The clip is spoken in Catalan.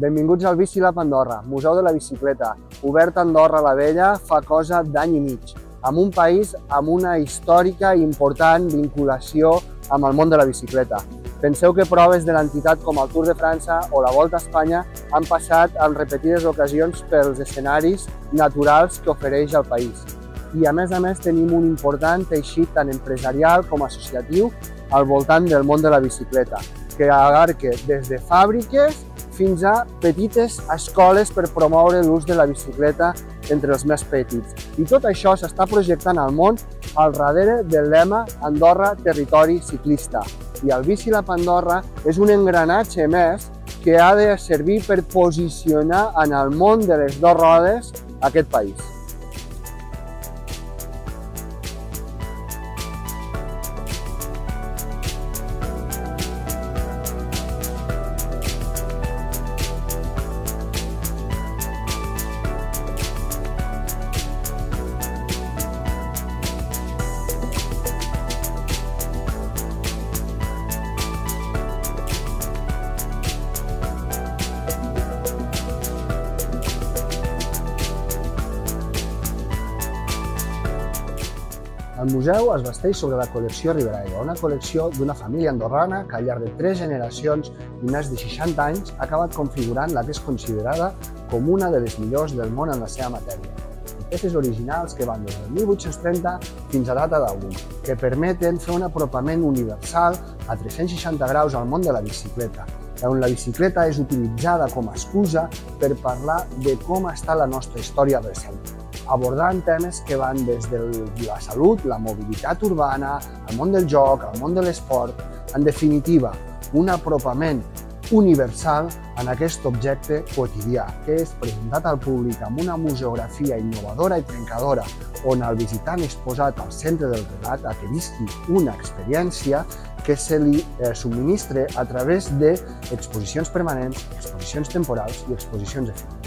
Benvinguts al Bici Lab Andorra, Museu de la Bicicleta, obert a Andorra la Vella fa cosa d'any i mig, amb un país amb una històrica i important vinculació amb el món de la bicicleta. Penseu que proves de l'entitat com el Tour de França o la Volta a Espanya han passat en repetides ocasions pels escenaris naturals que ofereix el país. I a més tenim un important teixit tant empresarial com associatiu al voltant del món de la bicicleta, que abarca des de fàbriques fins a petites escoles per promoure l'ús de la bicicleta entre els més petits. I tot això s'està projectant al món al darrere del lema Andorra Territori Ciclista. I el Bici Lab Andorra és un engranatge més que ha de servir per posicionar en el món de les dues rodes aquest país. El museu es basteix sobre la col·lecció Riberaigua, una col·lecció d'una família andorrana que al llarg de 3 generacions i més de 60 anys ha acabat configurant la que és considerada com una de les millors del món en la seva matèria. Peces originals que van des del 1830 fins a data d'avui, que permeten fer un apropament universal a 360 graus al món de la bicicleta, on la bicicleta és utilitzada com a excusa per parlar de com està la nostra història recent, abordant temes que van des de la salut, la mobilitat urbana, el món del joc, el món de l'esport, en definitiva, un apropament universal en aquest objecte quotidià, que és presentat al públic amb una museografia innovadora i trencadora, on el visitant és posat al centre del relat a que visqui una experiència que se li subministra a través d'exposicions permanents, exposicions temporals i exposicions efímeres.